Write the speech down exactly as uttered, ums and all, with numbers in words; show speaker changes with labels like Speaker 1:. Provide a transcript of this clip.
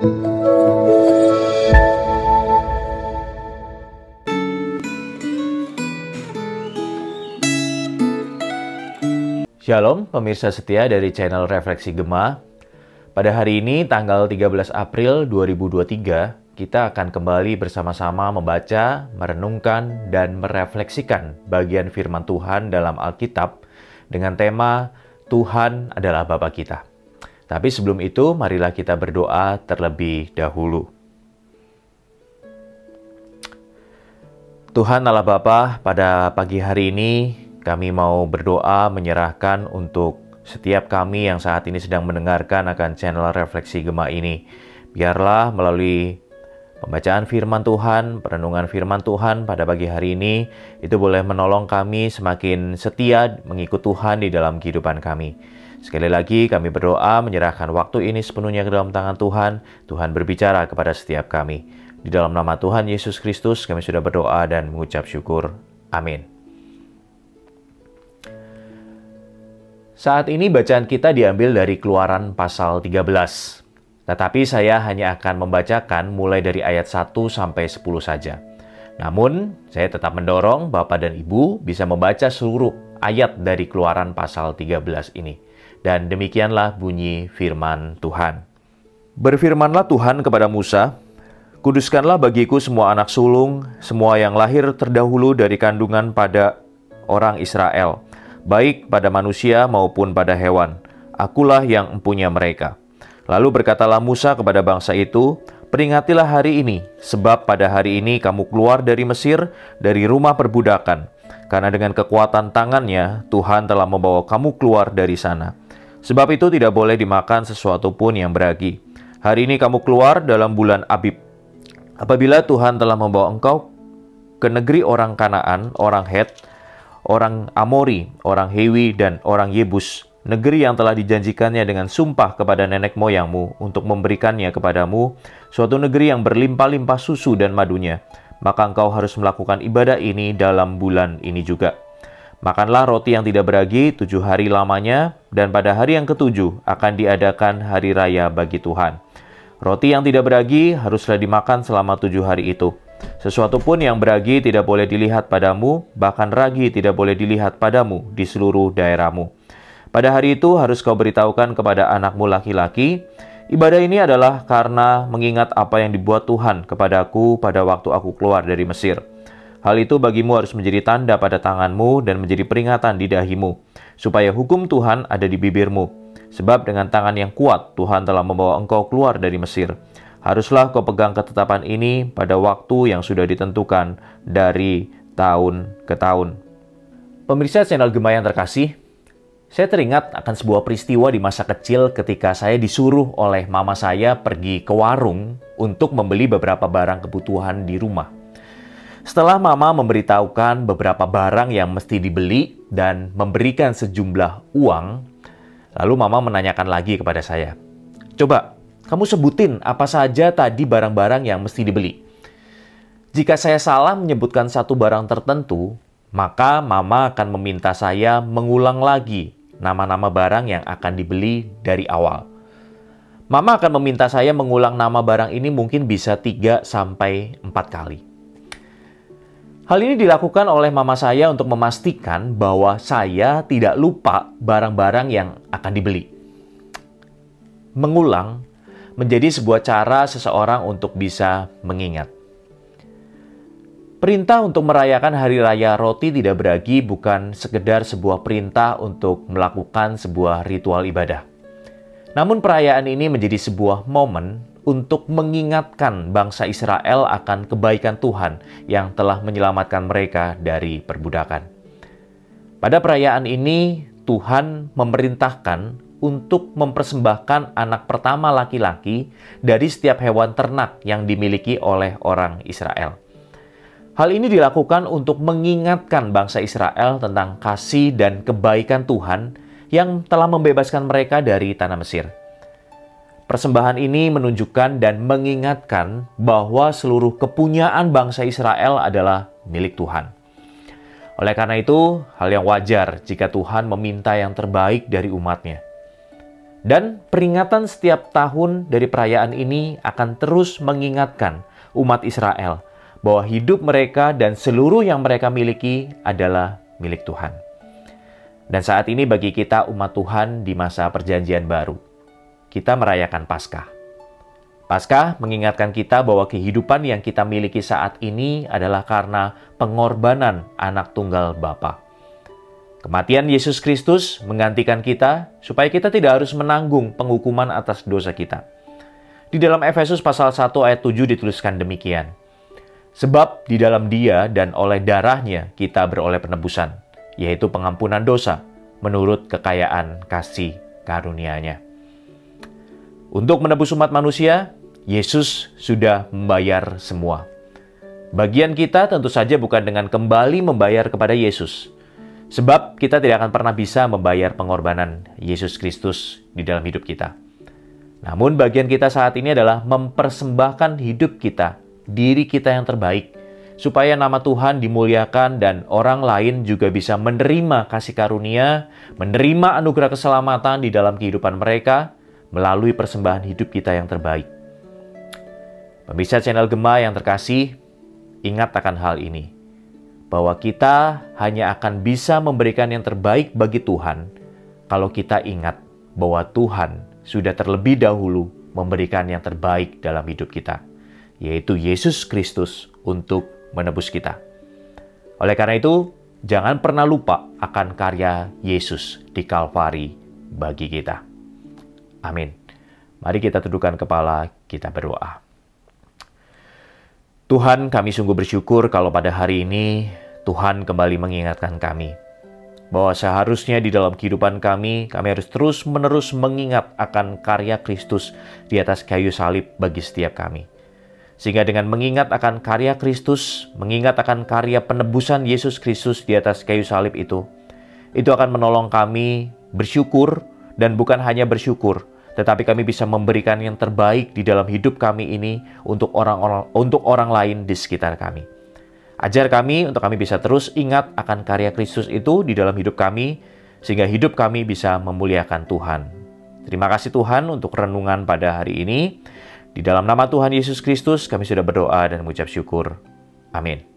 Speaker 1: Shalom pemirsa setia dari channel Refleksi Gema. Pada hari ini tanggal tiga belas April dua ribu dua puluh tiga, kita akan kembali bersama-sama membaca, merenungkan, dan merefleksikan bagian firman Tuhan dalam Alkitab dengan tema Tuhan adalah Bapa kita. Tapi sebelum itu, marilah kita berdoa terlebih dahulu. Tuhan Allah Bapa, pada pagi hari ini kami mau berdoa menyerahkan untuk setiap kami yang saat ini sedang mendengarkan akan channel Refleksi Gema ini. Biarlah melalui pembacaan firman Tuhan, perenungan firman Tuhan pada pagi hari ini, itu boleh menolong kami semakin setia mengikut Tuhan di dalam kehidupan kami. Sekali lagi kami berdoa menyerahkan waktu ini sepenuhnya ke dalam tangan Tuhan. Tuhan berbicara kepada setiap kami. Di dalam nama Tuhan Yesus Kristus kami sudah berdoa dan mengucap syukur. Amin. Saat ini bacaan kita diambil dari Keluaran pasal tiga belas. Tetapi saya hanya akan membacakan mulai dari ayat satu sampai sepuluh saja. Namun, saya tetap mendorong Bapak dan Ibu bisa membaca seluruh ayat dari Keluaran pasal tiga belas ini. Dan demikianlah bunyi firman Tuhan. Berfirmanlah Tuhan kepada Musa, "Kuduskanlah bagiku semua anak sulung, semua yang lahir terdahulu dari kandungan pada orang Israel, baik pada manusia maupun pada hewan. Akulah yang empunya mereka." Lalu berkatalah Musa kepada bangsa itu, "Peringatilah hari ini, sebab pada hari ini kamu keluar dari Mesir, dari rumah perbudakan. Karena dengan kekuatan tangannya, Tuhan telah membawa kamu keluar dari sana. Sebab itu tidak boleh dimakan sesuatu pun yang beragi. Hari ini kamu keluar dalam bulan Abib. Apabila Tuhan telah membawa engkau ke negeri orang Kanaan, orang Het, orang Amori, orang Hewi, dan orang Yebus, negeri yang telah dijanjikannya dengan sumpah kepada nenek moyangmu untuk memberikannya kepadamu, suatu negeri yang berlimpah-limpah susu dan madunya, maka engkau harus melakukan ibadah ini dalam bulan ini juga. Makanlah roti yang tidak beragi tujuh hari lamanya, dan pada hari yang ketujuh akan diadakan hari raya bagi Tuhan. Roti yang tidak beragi haruslah dimakan selama tujuh hari itu. Sesuatu pun yang beragi tidak boleh dilihat padamu, bahkan ragi tidak boleh dilihat padamu di seluruh daerahmu. Pada hari itu harus kau beritahukan kepada anakmu laki-laki, ibadah ini adalah karena mengingat apa yang dibuat Tuhan kepadaku pada waktu aku keluar dari Mesir. Hal itu bagimu harus menjadi tanda pada tanganmu dan menjadi peringatan di dahimu, supaya hukum Tuhan ada di bibirmu. Sebab dengan tangan yang kuat Tuhan telah membawa engkau keluar dari Mesir. Haruslah kau pegang ketetapan ini pada waktu yang sudah ditentukan dari tahun ke tahun." Pemirsa channel Gema yang terkasih, saya teringat akan sebuah peristiwa di masa kecil ketika saya disuruh oleh mama saya pergi ke warung untuk membeli beberapa barang kebutuhan di rumah. Setelah mama memberitahukan beberapa barang yang mesti dibeli dan memberikan sejumlah uang, lalu mama menanyakan lagi kepada saya, "Coba, kamu sebutin apa saja tadi barang-barang yang mesti dibeli." Jika saya salah menyebutkan satu barang tertentu, maka mama akan meminta saya mengulang lagi nama-nama barang yang akan dibeli dari awal. Mama akan meminta saya mengulang nama barang ini mungkin bisa tiga sampai empat kali. Hal ini dilakukan oleh mama saya untuk memastikan bahwa saya tidak lupa barang-barang yang akan dibeli. Mengulang menjadi sebuah cara seseorang untuk bisa mengingat. Perintah untuk merayakan Hari Raya Roti Tidak Beragi bukan sekedar sebuah perintah untuk melakukan sebuah ritual ibadah. Namun perayaan ini menjadi sebuah momen untuk mengingatkan bangsa Israel akan kebaikan Tuhan yang telah menyelamatkan mereka dari perbudakan. Pada perayaan ini, Tuhan memerintahkan untuk mempersembahkan anak pertama laki-laki dari setiap hewan ternak yang dimiliki oleh orang Israel. Hal ini dilakukan untuk mengingatkan bangsa Israel tentang kasih dan kebaikan Tuhan yang telah membebaskan mereka dari tanah Mesir. Persembahan ini menunjukkan dan mengingatkan bahwa seluruh kepunyaan bangsa Israel adalah milik Tuhan. Oleh karena itu, hal yang wajar jika Tuhan meminta yang terbaik dari umatnya. Dan peringatan setiap tahun dari perayaan ini akan terus mengingatkan umat Israel bahwa hidup mereka dan seluruh yang mereka miliki adalah milik Tuhan. Dan saat ini bagi kita umat Tuhan di masa perjanjian baru, kita merayakan Paskah. Paskah mengingatkan kita bahwa kehidupan yang kita miliki saat ini adalah karena pengorbanan anak tunggal Bapa. Kematian Yesus Kristus menggantikan kita supaya kita tidak harus menanggung penghukuman atas dosa kita. Di dalam Efesus pasal satu ayat tujuh dituliskan demikian. Sebab di dalam Dia dan oleh darahnya kita beroleh penebusan, yaitu pengampunan dosa menurut kekayaan kasih karunia-Nya. Untuk menebus umat manusia, Yesus sudah membayar semua. Bagian kita tentu saja bukan dengan kembali membayar kepada Yesus, sebab kita tidak akan pernah bisa membayar pengorbanan Yesus Kristus di dalam hidup kita. Namun bagian kita saat ini adalah mempersembahkan hidup kita, diri kita yang terbaik, supaya nama Tuhan dimuliakan dan orang lain juga bisa menerima kasih karunia, menerima anugerah keselamatan di dalam kehidupan mereka melalui persembahan hidup kita yang terbaik. Pemirsa channel Gema yang terkasih, ingat akan hal ini, bahwa kita hanya akan bisa memberikan yang terbaik bagi Tuhan kalau kita ingat bahwa Tuhan sudah terlebih dahulu memberikan yang terbaik dalam hidup kita, yaitu Yesus Kristus untuk menebus kita. Oleh karena itu, jangan pernah lupa akan karya Yesus di Kalvari bagi kita. Amin. Mari kita tundukkan kepala, kita berdoa. Tuhan, kami sungguh bersyukur kalau pada hari ini Tuhan kembali mengingatkan kami bahwa seharusnya di dalam kehidupan kami, kami harus terus-menerus mengingat akan karya Kristus di atas kayu salib bagi setiap kami. Sehingga dengan mengingat akan karya Kristus, mengingat akan karya penebusan Yesus Kristus di atas kayu salib itu, itu akan menolong kami bersyukur, dan bukan hanya bersyukur, tetapi kami bisa memberikan yang terbaik di dalam hidup kami ini untuk orang-orang untuk orang lain di sekitar kami. Ajar kami untuk kami bisa terus ingat akan karya Kristus itu di dalam hidup kami, sehingga hidup kami bisa memuliakan Tuhan. Terima kasih Tuhan untuk renungan pada hari ini. Di dalam nama Tuhan Yesus Kristus kami sudah berdoa dan mengucap syukur. Amin.